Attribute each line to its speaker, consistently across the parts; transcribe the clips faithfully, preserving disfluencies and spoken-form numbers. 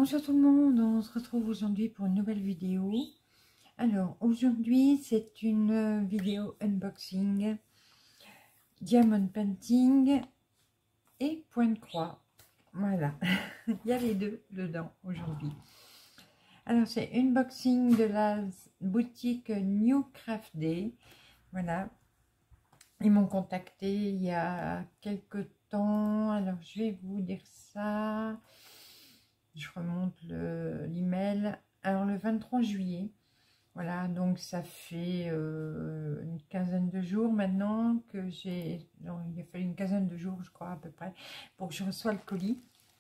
Speaker 1: Bonjour tout le monde, on se retrouve aujourd'hui pour une nouvelle vidéo. Alors aujourd'hui c'est une vidéo unboxing, diamond painting et point de croix. Voilà, il y a les deux dedans aujourd'hui. Alors c'est unboxing de la boutique New Craft Day. Voilà, ils m'ont contacté il y a quelques temps. Alors je vais vous dire ça. Je remonte l'email. Alors le vingt-trois juillet, voilà, donc ça fait euh, une quinzaine de jours maintenant que j'ai, non, il a fallu une quinzaine de jours je crois à peu près pour que je reçois le colis.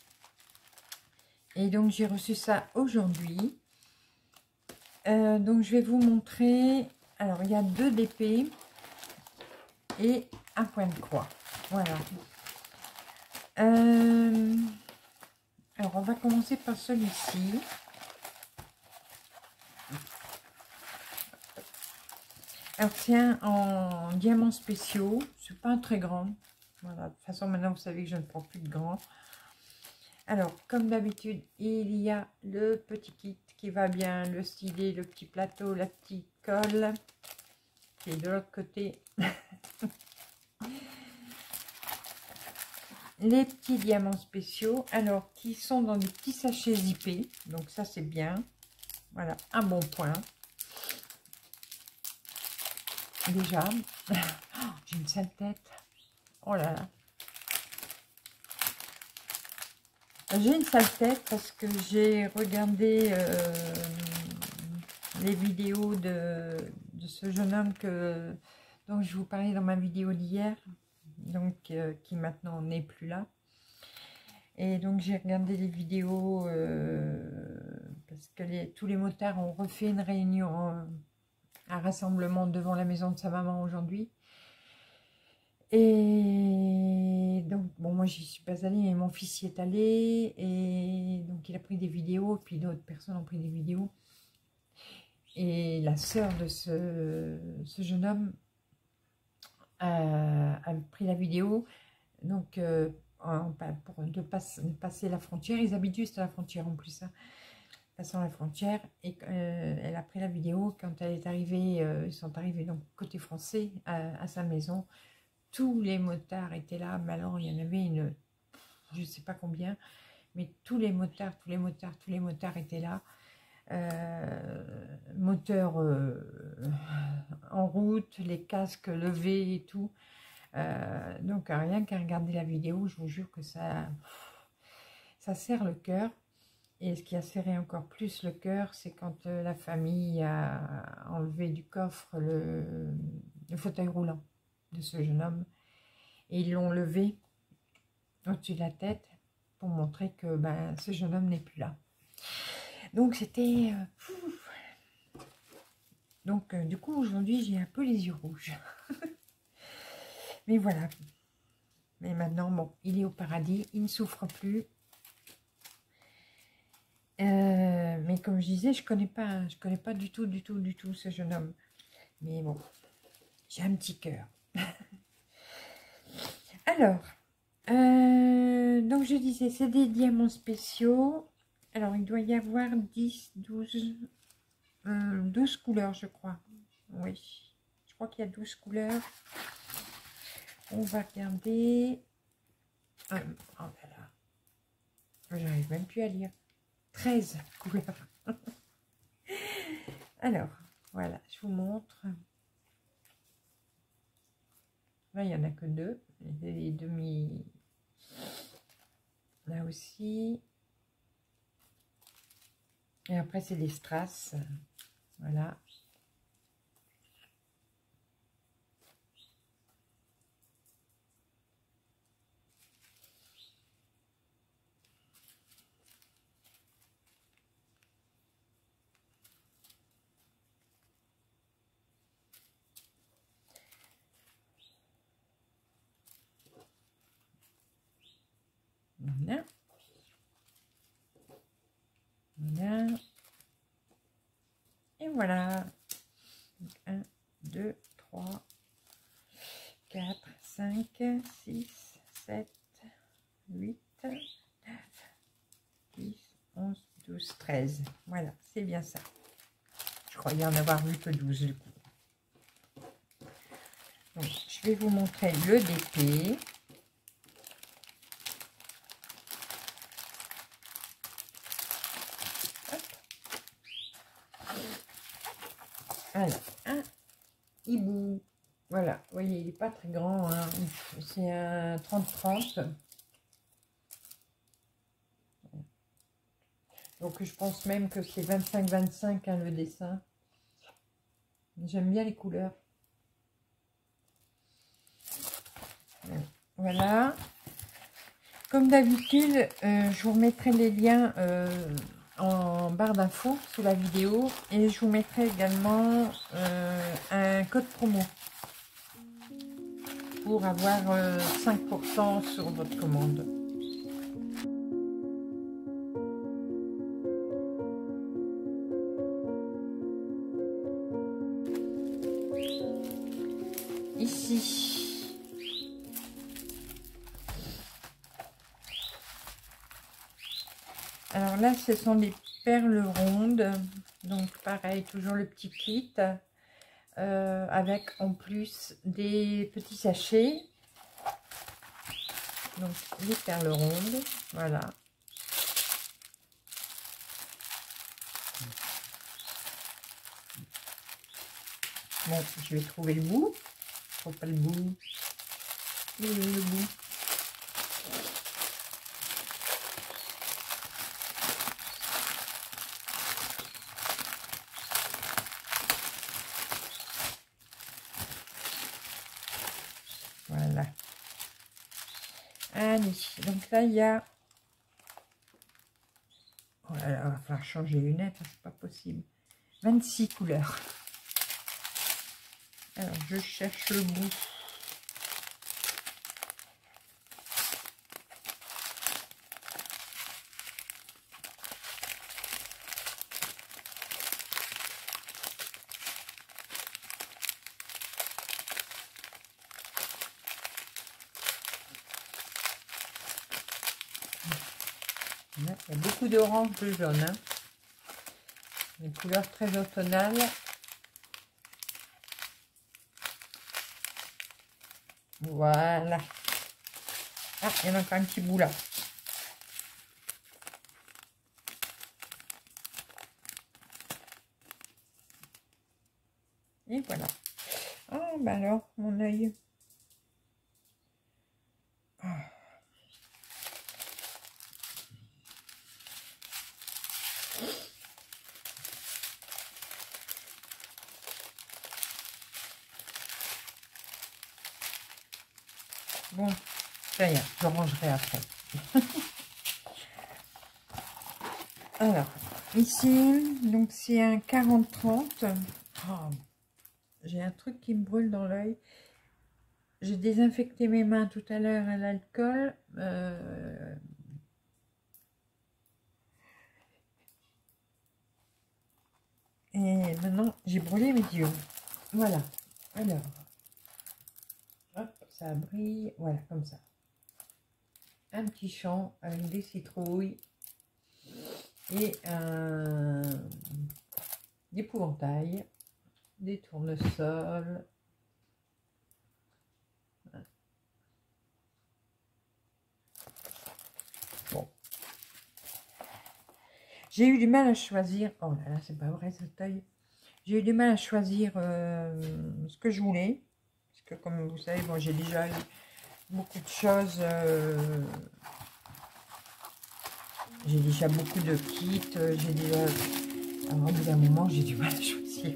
Speaker 1: Et donc j'ai reçu ça aujourd'hui. Euh, donc je vais vous montrer. Alors il y a deux D P et un point de croix. Voilà. Euh, alors on va commencer par celui-ci. Alors tiens, en diamants spéciaux, c'est pas un très grand. Voilà, de toute façon maintenant vous savez que je ne prends plus de grands. Alors comme d'habitude, il y a le petit kit qui va bien, le stylet, le petit plateau, la petite colle qui est de l'autre côté. Les petits diamants spéciaux, alors qui sont dans des petits sachets zippés, donc ça c'est bien. Voilà, un bon point. Déjà, oh, j'ai une sale tête. Oh là là. J'ai une sale tête parce que j'ai regardé euh, les vidéos de, de ce jeune homme que donc je vous parlais dans ma vidéo d'hier, donc euh, qui maintenant n'est plus là. Et donc j'ai regardé les vidéos euh, parce que les, tous les motards ont refait une réunion, euh, un rassemblement devant la maison de sa maman aujourd'hui. Et donc, bon, moi, j'y suis pas allée, mais mon fils y est allé. Et donc, il a pris des vidéos, puis d'autres personnes ont pris des vidéos. Et la sœur de ce, ce jeune homme a, a pris la vidéo. Donc, euh, en, pour de, passe, de passer la frontière, ils habitent juste à la frontière en plus, hein, passant la frontière. Et euh, elle a pris la vidéo quand elle est arrivée, euh, ils sont arrivés donc côté français à, à sa maison. Tous les motards étaient là, mais alors il y en avait une, je ne sais pas combien, mais tous les motards, tous les motards, tous les motards étaient là. Euh, moteurs euh, en route, les casques levés et tout. Euh, donc rien qu'à regarder la vidéo, je vous jure que ça, ça serre le cœur. Et ce qui a serré encore plus le cœur, c'est quand euh, la famille a enlevé du coffre le, le fauteuil roulant de ce jeune homme. Et ils l'ont levé au-dessus de la tête pour montrer que ben, ce jeune homme n'est plus là. Donc c'était... Euh, donc euh, du coup aujourd'hui j'ai un peu les yeux rouges. Mais voilà. Mais maintenant, bon, il est au paradis, il ne souffre plus. Euh, mais comme je disais, je connais pas, je connais pas du tout, du tout, du tout ce jeune homme. Mais bon, j'ai un petit cœur. Alors, euh, donc je disais, c'est des diamants spéciaux. Alors, il doit y avoir dix, douze, euh, douze couleurs, je crois. Oui, je crois qu'il y a douze couleurs. On va regarder. Euh, oh là là, j'arrive même plus à lire. treize couleurs. Alors, voilà, je vous montre. Là, il n'y en a que deux. Les demi... Là aussi. Et après, c'est des strass. Voilà. Voilà. Voilà. Et voilà. un, deux, trois, quatre, cinq, six, sept, huit, neuf, dix, onze, douze, treize. Voilà, c'est bien ça. Je croyais en avoir vu que douze du coup. Donc, je vais vous montrer le D P. Alors, un hibou. Voilà, vous voyez, il n'est pas très grand. Hein. C'est un trente trente. Donc, je pense même que c'est vingt-cinq vingt-cinq hein, le dessin. J'aime bien les couleurs. Voilà. Comme d'habitude, euh, je vous remettrai les liens euh, en barre d'infos sous la vidéo. Et je vous mettrai également euh, un code promo pour avoir euh, cinq pour cent sur votre commande. Ici, alors là, ce sont des perles rondes. Donc, pareil, toujours le petit kit. Euh, avec en plus des petits sachets. Donc, les perles rondes. Voilà. Bon, je vais trouver le bout. Je trouve pas le bout. Il est où le bout? Voilà. Allez, donc là, il y a... Oh là là, il va falloir changer les lunettes, c'est pas possible. vingt-six couleurs. Alors, je cherche le bout. Il y a beaucoup d'orange, de jaune. Hein. Des couleurs très automnales. Voilà. Ah, il y en a encore un petit bout là. Et voilà. Ah, bah alors, mon œil. Ah. Bon, ça y est, je rangerai après. Alors, ici, donc c'est un quarante trente. Oh, j'ai un truc qui me brûle dans l'œil. J'ai désinfecté mes mains tout à l'heure à l'alcool. Euh... Et maintenant, j'ai brûlé mes yeux. Voilà. Alors, hop, ça brille. Voilà, comme ça. Un petit champ avec des citrouilles et un épouvantail, des tournesols. Bon. J'ai eu du mal à choisir. Oh là là, c'est pas vrai cet œil. J'ai eu du mal à choisir euh, ce que je voulais. Parce que comme vous savez, bon, j'ai déjà eu beaucoup de choses. Euh, j'ai déjà beaucoup de kits. J'ai déjà... Alors, au bout d'un moment, j'ai du mal à choisir.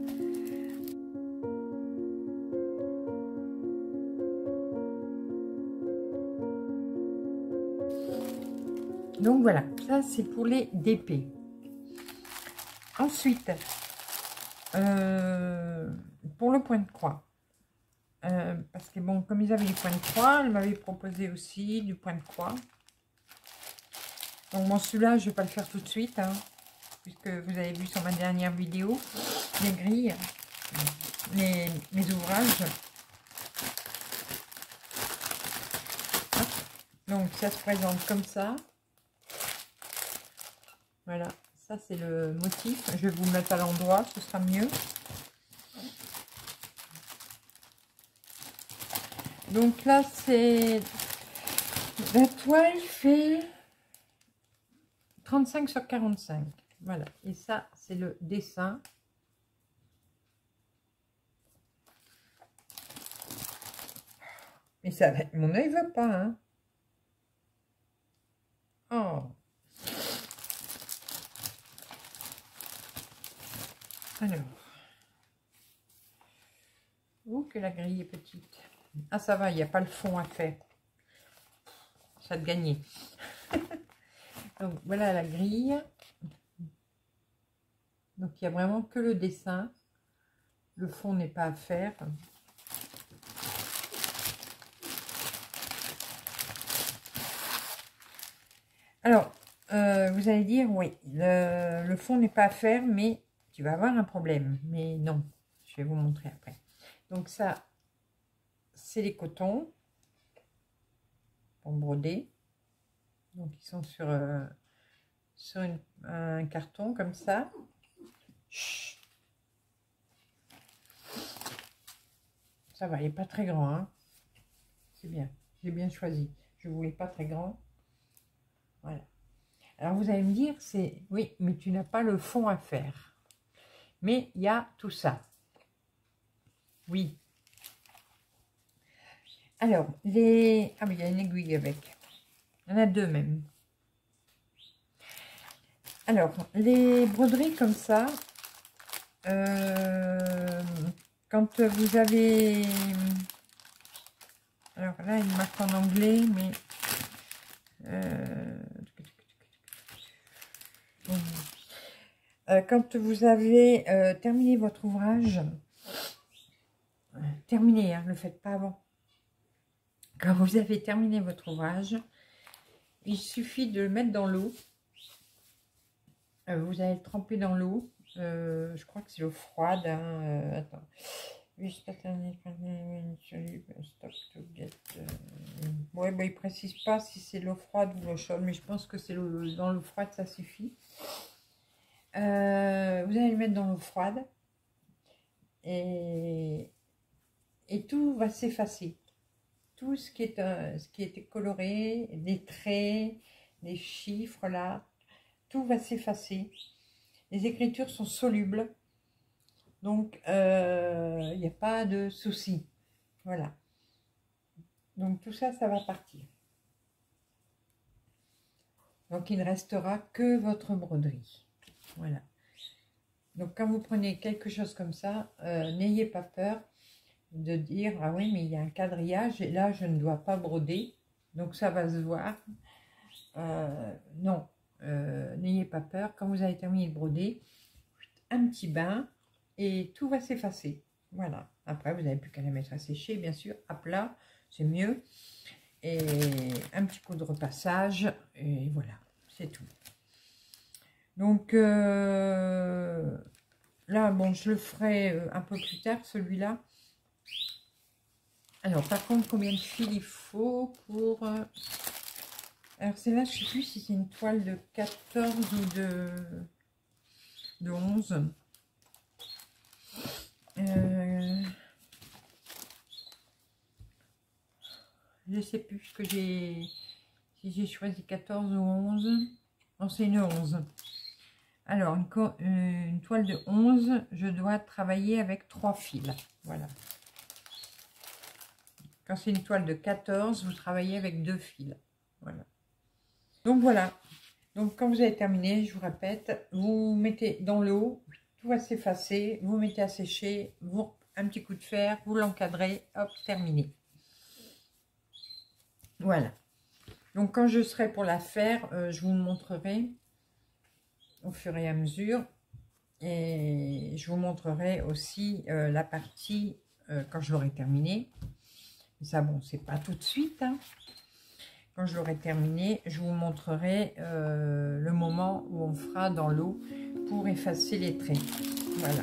Speaker 1: Donc voilà, ça c'est pour les D P. Ensuite, euh, pour le point de croix. Euh, parce que bon, comme ils avaient du point de croix, elle m'avait proposé aussi du point de croix. Donc bon, celui-là, je ne vais pas le faire tout de suite, hein, puisque vous avez vu sur ma dernière vidéo, les grilles, les, mes ouvrages. Donc ça se présente comme ça. Voilà, ça c'est le motif. Je vais vous le mettre à l'endroit, ce sera mieux. Donc là, c'est... La toile fait trente-cinq sur quarante-cinq. Voilà, et ça, c'est le dessin. Mais ça, mon œil veut pas, hein. Oh. Alors. Ouh, que la grille est petite. Ah, ça va, il n'y a pas le fond à faire. Ça de gagner. Donc, voilà la grille. Donc, il n'y a vraiment que le dessin. Le fond n'est pas à faire. Alors, euh, vous allez dire, oui, le, le fond n'est pas à faire, mais tu vas avoir un problème. Mais non, je vais vous montrer après. Donc ça, c'est les cotons pour broder. Donc ils sont sur, euh, sur une, un carton comme ça. Chut. Ça va, il n'est pas très grand, hein. C'est bien, j'ai bien choisi. Je ne voulais pas très grand. Voilà. Alors vous allez me dire, c'est oui, mais tu n'as pas le fond à faire. Mais il y a tout ça. Oui. Alors, les... Ah, mais il y a une aiguille avec. Il y en a deux même. Alors, les broderies comme ça, euh, quand vous avez... Alors là, il marque en anglais, mais... Euh, euh, quand vous avez euh, terminé votre ouvrage, euh, terminé, hein, ne le faites pas avant. Quand vous avez terminé votre ouvrage, il suffit de le mettre dans l'eau. Euh, vous allez le tremper dans l'eau. Euh, je crois que c'est l'eau froide. Hein, euh, attends. Ouais, bah, il précise pas si c'est l'eau froide ou l'eau chaude, mais je pense que c'est dans l'eau froide, ça suffit. Euh, vous allez le mettre dans l'eau froide et, et tout va s'effacer. Tout ce qui est euh, ce qui était coloré, les traits, les chiffres là, tout va s'effacer. Les écritures sont solubles, donc il euh, n'y a pas de souci. Voilà. Donc tout ça, ça va partir. Donc il ne restera que votre broderie. Voilà. Donc quand vous prenez quelque chose comme ça, euh, n'ayez pas peur de dire ah oui mais il y a un quadrillage et là je ne dois pas broder, donc ça va se voir. Euh, non, euh, n'ayez pas peur. Quand vous avez terminé de broder, un petit bain et tout va s'effacer. Voilà. Après vous n'avez plus qu'à la mettre à sécher, bien sûr, à plat, c'est mieux. Et un petit coup de repassage et voilà, c'est tout. Donc euh, là, bon, je le ferai un peu plus tard, celui-là. Alors, par contre, combien de fils il faut pour... Euh... Alors, c'est là, je ne sais plus si c'est une toile de quatorze ou de, de onze. Euh... Je ne sais plus ce que j'ai... Si j'ai choisi quatorze ou onze. Non, c'est une onze. Alors, une, une toile de onze, je dois travailler avec trois fils. Voilà. Quand c'est une toile de quatorze, vous travaillez avec deux fils. Voilà. Donc voilà. Donc quand vous avez terminé, je vous répète, vous mettez dans l'eau, tout va s'effacer, vous mettez à sécher, vous, un petit coup de fer, vous l'encadrez, hop, terminé. Voilà. Donc quand je serai pour la faire, euh, je vous le montrerai au fur et à mesure. Et je vous montrerai aussi euh, la partie euh, quand je l'aurai terminé. Ça, bon, c'est pas tout de suite. Hein. Quand je l'aurai terminé, je vous montrerai euh, le moment où on fera dans l'eau pour effacer les traits. Voilà.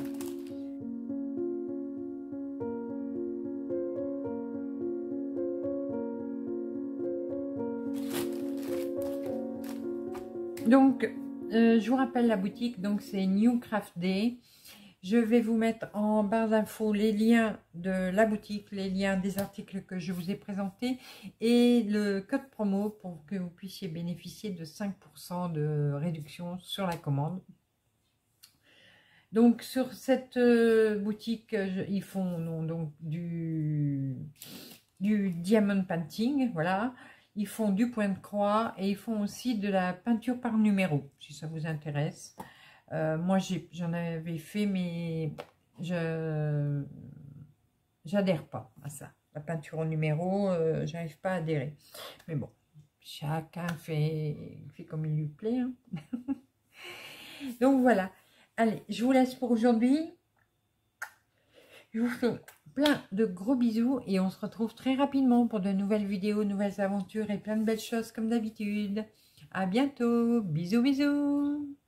Speaker 1: Donc, euh, je vous rappelle la boutique, donc c'est New Craft Day. Je vais vous mettre en barre d'infos les liens de la boutique, les liens des articles que je vous ai présentés et le code promo pour que vous puissiez bénéficier de cinq pour cent de réduction sur la commande. Donc sur cette euh, boutique, je, ils font non, donc du, du diamond painting, voilà. Ils font du point de croix et ils font aussi de la peinture par numéro, si ça vous intéresse. Euh, moi, j'en avais fait, mais je j'adhère pas à ça. La peinture au numéro, euh, j'arrive pas à adhérer. Mais bon, chacun fait, fait comme il lui plaît. Hein. Donc voilà. Allez, je vous laisse pour aujourd'hui. Je vous fais plein de gros bisous et on se retrouve très rapidement pour de nouvelles vidéos, nouvelles aventures et plein de belles choses comme d'habitude. À bientôt. Bisous, bisous.